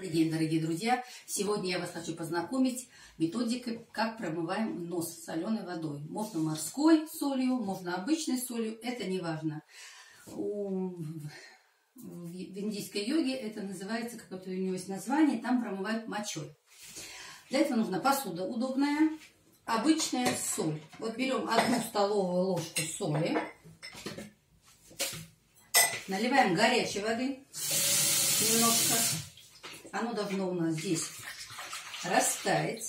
Добрый день, дорогие друзья! Сегодня я вас хочу познакомить методикой, как промываем нос соленой водой. Можно морской солью, можно обычной солью, это не важно. В индийской йоге это называется, какое-то у него есть название, там промывают мочой. Для этого нужна посуда удобная, обычная соль. Вот берем 1 столовую ложку соли, наливаем горячей воды немножко. Оно должно у нас здесь растаять.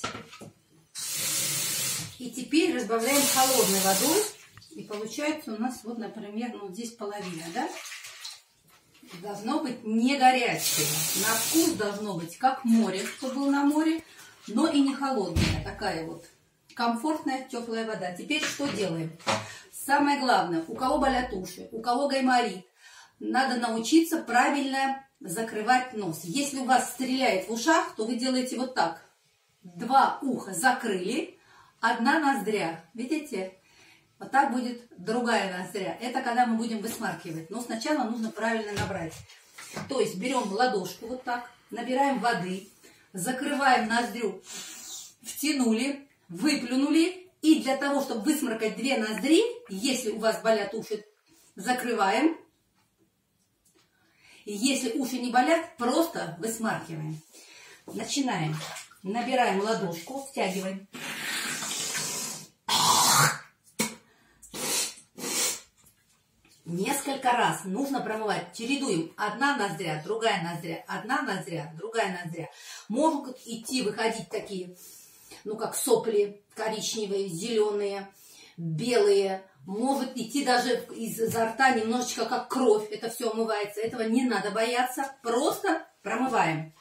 И теперь разбавляем холодной водой. И получается у нас, вот, например, ну, здесь половина, да? Должно быть не горячее. На вкус должно быть как море, кто был на море, но и не холодная. Такая вот комфортная, теплая вода. Теперь что делаем? Самое главное, у кого болят уши, у кого гайморит, надо научиться правильно закрывать нос. Если у вас стреляет в ушах, то вы делаете вот так. 2 уха закрыли, 1 ноздря. Видите? Вот так будет другая ноздря. Это когда мы будем высмаркивать. Но сначала нужно правильно набрать. То есть берем ладошку вот так, набираем воды, закрываем ноздрю, втянули, выплюнули. И для того, чтобы высморкать 2 ноздри, если у вас болят уши, закрываем. И если уши не болят, просто высмаркиваем. Начинаем. Набираем ладошку, втягиваем. Несколько раз нужно промывать. Чередуем. 1 ноздря, другая ноздря, 1 ноздря, другая ноздря. Могут идти, выходить такие, ну как сопли коричневые, зеленые, белые. Может идти даже изо рта немножечко как кровь. Это все омывается. Этого не надо бояться. Просто промываем.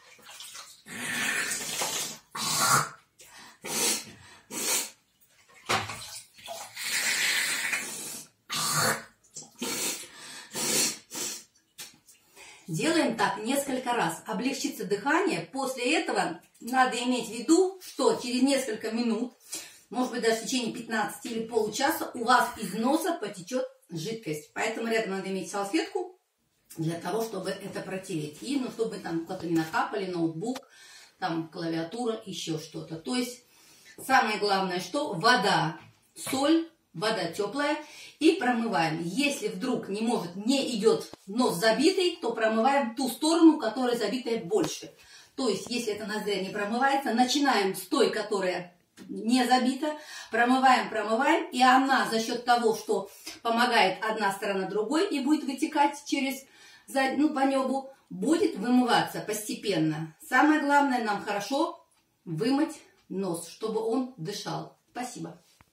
Делаем так несколько раз. Облегчится дыхание. После этого надо иметь в виду, что через несколько минут, может быть, даже в течение 15 или получаса у вас из носа потечет жидкость. Поэтому рядом надо иметь салфетку для того, чтобы это протереть. И, ну, чтобы там куда-то не накапали, ноутбук, там клавиатура, еще что-то. То есть, самое главное, что вода, соль, вода теплая. И промываем. Если вдруг не идет нос забитый, то промываем ту сторону, которая забитая больше. То есть, если эта ноздря не промывается, начинаем с той, которая не забита, промываем, и она за счет того, что помогает одна сторона другой и будет вытекать через по небу, будет вымываться постепенно. Самое главное, нам хорошо вымыть нос, чтобы он дышал. Спасибо.